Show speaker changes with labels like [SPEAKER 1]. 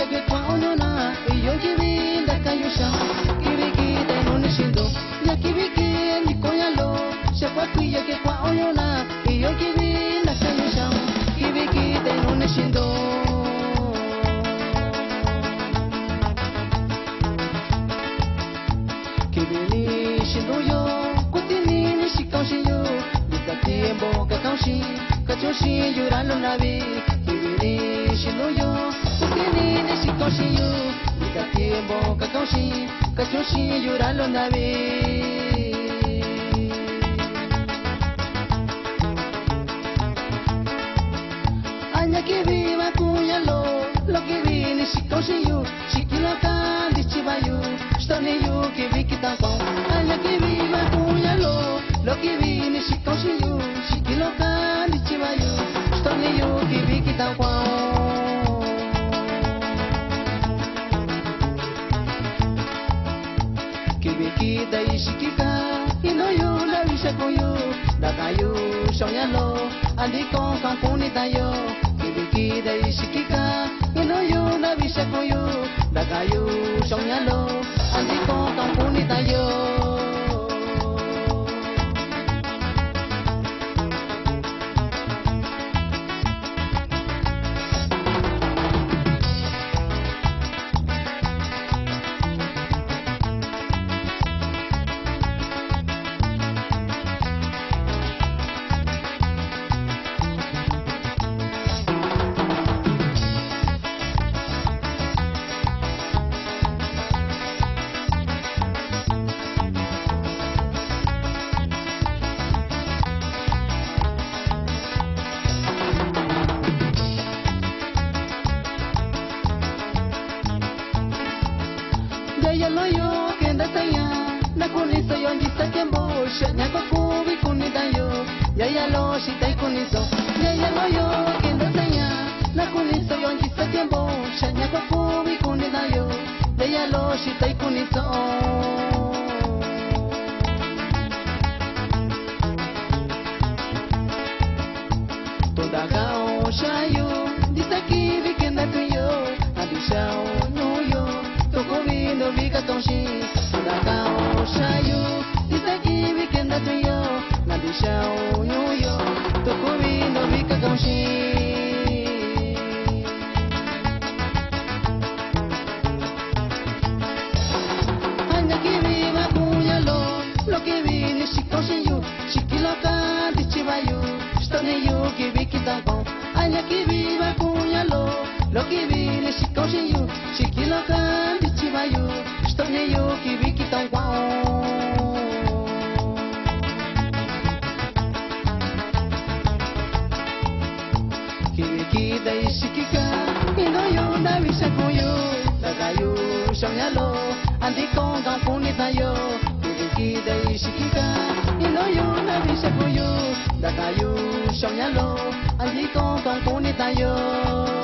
[SPEAKER 1] ya que cuando na y yo que vi da cayusa que vi que te no siento ya que vi que ni coyalo se fue ya que cuando na y yo que vi da cayusa que vi que te no siento que vi siendo yo cutini ni si causi yo de tiempo que causi que yo si llorando la vi que vi siendo yo cutini ni si causi yo de tiempo que yo si llorando la vi aña que viva cuñalo lo que vi ni si causi yo si que lo can dichibayo stone yo que vi que tan con aña que viva cuñalo lo que vi ni si causi yo si que lo can dichibayo stone yo que vi que tan con que vi que dai si que ka y no yo la vi se con yo da cayo soñalo andi con campuni da yo que dai si que ka y no yo la vi se con yo da cayo soñalo andi con campuni da yo ya lo yo que anda taya na kuniso yo ni sa tiempo shanya ko kubi kunida yo ya lo si tai kuniso ya lo yo que anda taya na kuniso yo ni sa tiempo shanya ko kubi kunida yo ya lo si tai kuniso toda gao shayo disa kibi que anda tuyo adishao yo toko vindo vika tonshi da kao shayu disa ki vikenda tuyo na dishao yo toko vindo vika tonshi anya ki viva kunyalo lo que vi ni shikoshi yo shikilo ka dichibayu stone yo ki vikita ko anya ki viva kunyalo lo que vi ni shikoshi yo shikilo ka yo stone yo que vi que tão guau que vi que dai shikika e no yo na visa com yo da gayo soñalo andi con campunita yo que vi que dai shikika e no yo na visa com yo da gayo soñalo andi con campunita yo